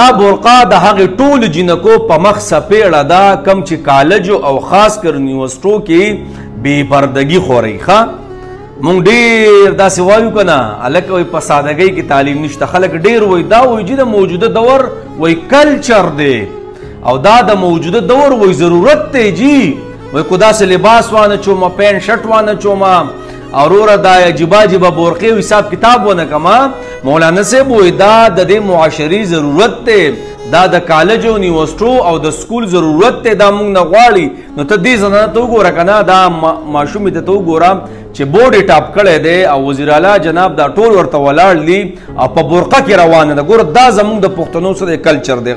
برقا د هغې ټولو جینکو په مخ څپېړه ده کم چې کالجو او خاص کر یونیورسټو کې بې پردګي خورئ ښه مونږ ډېر داسې وایو که نه هلکه وایي په سادګۍ کې تعلیم نشته خلک ډېر وایي دا وایي چې د موجوده دور وایي کلچر دی او دا د موجوده دور وایي ضرورت دی جي وایي کو داسې لباس وانه چومه پینټ شرټ وانه چومه او وروره دا عجیبه عجیبه بورقې او حساب کتاب ونه کمه مولانا صاحب وایي دا د دې معاشري ضرورت دی دا د کالج او یونیورسټو او د سکول ضرورت دی دا موږ نه غواړي نو ته دې زنانه ته وګوره که نه دا ماشومې ته وګوره چې بورډ یې ټاپ کړی دی او وزیر اعلی جناب دا ټول ورته ولاړ دي او په برقه کې روانه ده ګوره دا زموږ د پښتنو سره کلچر دی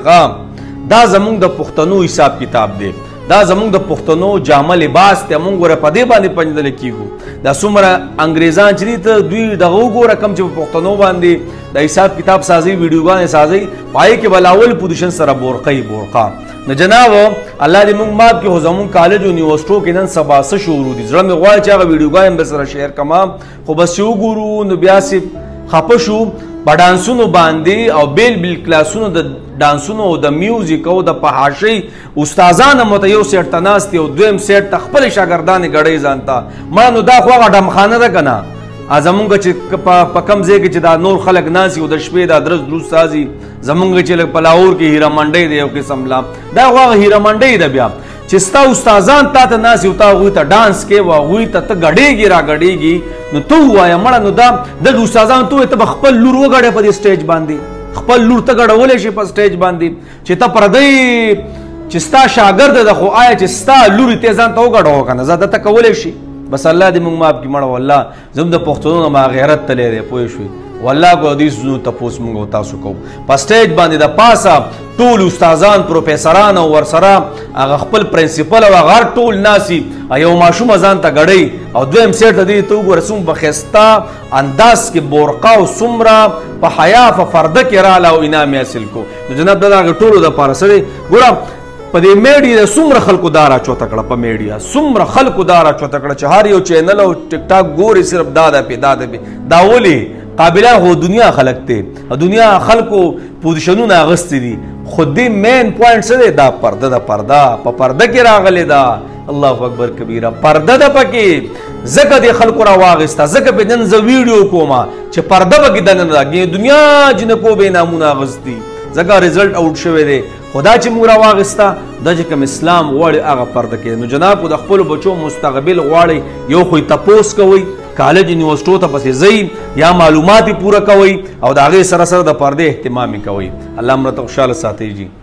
دا زموږ د پښتنو حساب کتاب دی دا زموږ د پښتنو جامه لباس دی موږ ګوره په دې باندې پنجدلی کیږو دا څومره انګریزان چې دي ته دوی دغه وګوره کم چې په پښتنو باندې د حساب کتاب سازی ویډیوګانې سازی پای کې بلاول پوزیشن سره برقه نو جناب الله دې موږ ماف کړي خو زموږ کالج او یونیورسټو کې نن سبا څه شروع دي زړه مې غواړي چې هغه ویډیوګانې به سره شیر کما خو بس چې وګورو نو بیا سې خفه شو په ډانسونو باندې او بیل کلاسونو د ډانسونو او د میوزیک او د فحاشۍ استادان هم ورته یو سیټ ته ناست دي او دویم سیټ ته خپلې شاګردانې ګډوي ځان ته مړه نو دا خو هغه ډمخانه ده که نه زمونږ چې په کم ځای کې چې دا نور خلک ناست او د شپې دا درس دروس سازي زمونږ چې په لاهور کې هیره منډۍ دی یو قسم لا دا خو هغه هیره منډۍ ده بیا چې ستا استادان تا ته ناست او تا هغوی ته ډانس کوې او هغوی ته ته ګډېږي را ګډېږي نو ته ووایه مړه نو دا دغه استادانو ته ووایې ته به خپل لور وګډې په دې سټیج باندې خپل لور ته ګډولی شي په سټیج باندې چې ته پردی چې ستا شاګرده ده خو آیا چې ستا لورې ته ځان ته وګډوه که نه زه دته کولی شي بس الله دې موږ ماف کړي مړه والله زموږ د پښتنو نه ما غیرت تلی دی پوه شوې والله کو دې سوزونو تپوس موږ او تاسو کوو په سټیج باندې د پاسه ټول استادان پروفیسران او ورسره هغه خپل پرنسپل او هغه هر ټول ناسي یو ماشومه ځان ته ګډوي او دویم سیټ ته دې ته وګوره څومره په ښایسته انداز کې برقه او څومره په حیا په فرده کې راله او انعام یې حاصل کو نو جناب دا د هغې ټولو دپاره څه دی ګوره په دې میډیا د څومره خلکو دا راچوته کړه په میډیا څومره خلکو دا راچوته کړه چې هر یو چینل او ټیک ټاک ګوري صرف دا ده پې دا ولې قابلان خو دنیا خلک دی دنیا خلکو پوزیشنونه اغوستي دي خو دې مین پوینټ څه دی دا پرده ده پرده په پرده کې راغلی ده الله اکبر کبیره پرده ده پکې ځکه دې خلکو راواغېسته ځکه پې نن زه ویډیو کومه چې پرده پکې دننه ده دنیا جنکو بې نامونه اغوستي ځکه رزلټ آوټ شوی دی خو دا چې موږ راواغېسته دا چې کوم اسلام غواړي هغه پرده کې نو جناب خو د خپلو بچو مستقبل غواړئ یو خو یې تپوس کوئ کالج یونیورسټو ته پسې ځئ یا معلومات یې پوره کوئ او د هغې سره سره د پردې اهتمام یې کوئ الله مړه ته خوشحاله ساتئ جي